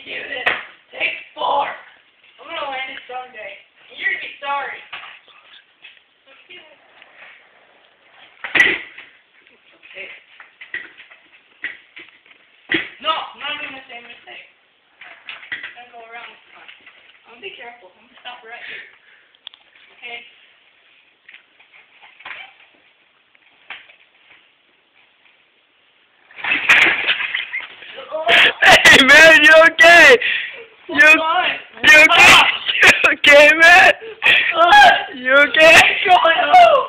do this. Take 4. I'm gonna land it someday. And you're gonna be sorry. Okay. No, I'm not doing the same mistake. I'm gonna go around this time. I'm gonna be careful. I'm gonna stop right here. Okay? Hey man, you okay? You okay? You okay, man? You okay? What's going on?